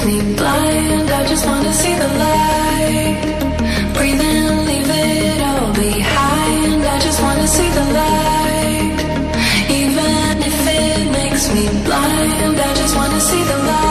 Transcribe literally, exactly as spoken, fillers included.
me blind. I just wanna see the light. Breathe in, leave it all behind. I just wanna see the light. Even if it makes me blind, I just wanna see the light.